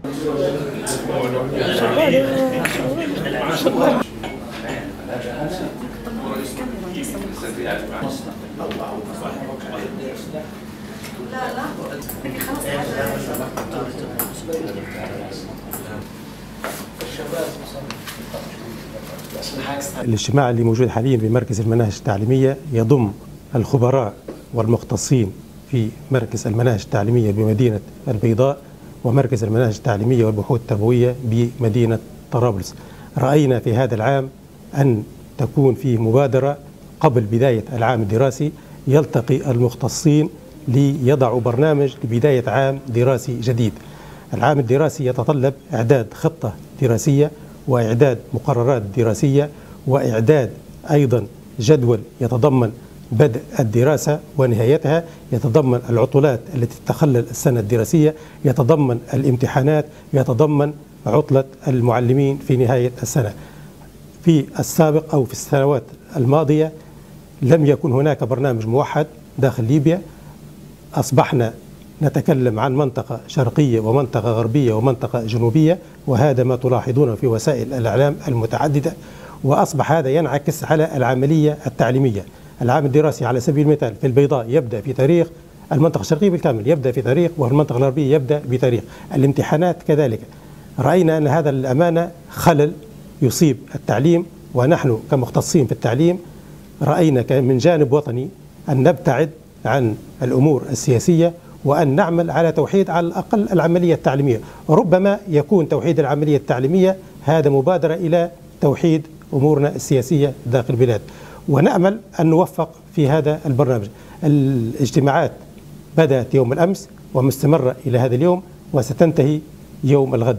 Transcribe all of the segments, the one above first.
الاجتماع اللي موجود حاليا بمركز المناهج التعليمية يضم الخبراء والمختصين في مركز المناهج التعليمية بمدينة البيضاء ومركز المناهج التعليمية والبحوث التربوية بمدينة طرابلس. رأينا في هذا العام أن تكون فيه مبادرة قبل بداية العام الدراسي يلتقي المختصين ليضعوا برنامج لبداية عام دراسي جديد. العام الدراسي يتطلب إعداد خطة دراسية وإعداد مقررات دراسية وإعداد أيضا جدول يتضمن بدء الدراسة ونهايتها، يتضمن العطلات التي تخلل السنة الدراسية، يتضمن الامتحانات، يتضمن عطلة المعلمين في نهاية السنة. في السابق أو في السنوات الماضية لم يكن هناك برنامج موحد داخل ليبيا. أصبحنا نتكلم عن منطقة شرقية ومنطقة غربية ومنطقة جنوبية، وهذا ما تلاحظونه في وسائل الإعلام المتعددة، وأصبح هذا ينعكس على العملية التعليمية. العام الدراسي على سبيل المثال في البيضاء يبدأ في تاريخ، المنطقة الشرقية بالكامل يبدأ في تاريخ، والمنطقة الغربية يبدأ بتاريخ. الامتحانات كذلك. رأينا أن هذا الأمانة خلل يصيب التعليم، ونحن كمختصين في التعليم رأينا من جانب وطني أن نبتعد عن الأمور السياسية وأن نعمل على توحيد على الأقل العملية التعليمية. ربما يكون توحيد العملية التعليمية هذا مبادرة إلى توحيد أمورنا السياسية داخل البلاد، ونأمل أن نوفق في هذا البرنامج. الاجتماعات بدأت يوم الأمس ومستمرة إلى هذا اليوم وستنتهي يوم الغد.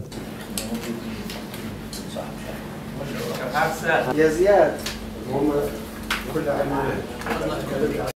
يا زياد هم كل عام